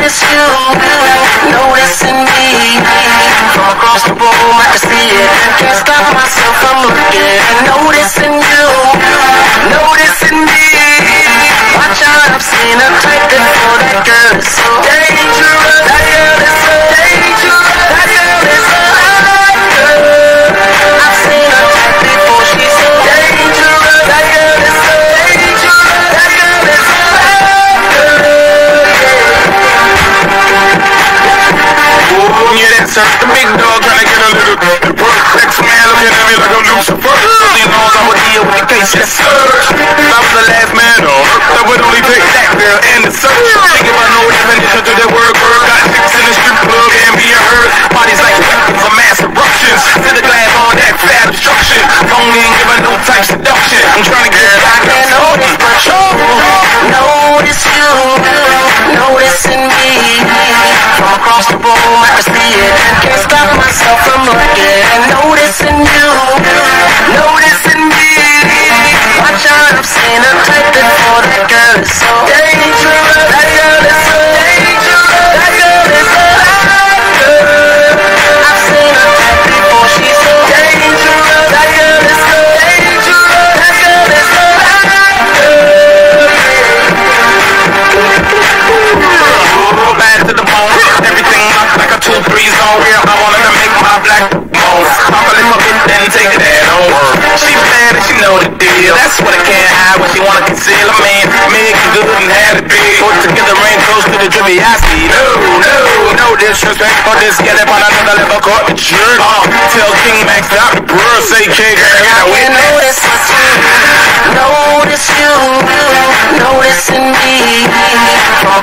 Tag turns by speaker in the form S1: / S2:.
S1: notice you, noticing me. From across the room I can see it. Can't stop myself from looking. Noticing you, noticing me. Watch out, I've seen a type before. That girl is so dangerous. That girl is so dangerous. That girl is so hot girl. I've seen a type before. She's so dangerous. That girl is so dangerous. That girl is so hot girl.
S2: Yeah, that's the big dog trying to get a little work. Next man looking at me like I'm Lucifer. You know I would deal with the case, yes sir. I was the last man on earth that would only take that girl and the search. She give her no definition to that word. Got chicks in the strip club and being heard. Bodies like weapons of mass eruptions. To the glass on that fat obstruction. Only ain't give her no type seduction. I'm trying to get back and notice, but
S1: notice you, noticing me. From across the room I can see it. Can't stop myself from looking. Noticing you, noticing me. Watch out, I've seen a type before. That girl is so dangerous. That girl is so dangerous. That girl is so hot girl. I've seen a type before. She's so dangerous. That girl is so dangerous. That girl is so hot girl.
S2: bad to the bone. Everything up like a 2-3 zone. Yeah, I wanted to make my black bones. Papa lift my bitch then take it that on. She bad and she know the deal. That's what I can't hide, what she wanna conceal. I mean, make it good and have it big. Put together rain close to the drippy I see. No disrespect for this. Get up on another level, caught the jerk. Tell King Max out the bro, say King.
S1: I can notice you, noticing me. From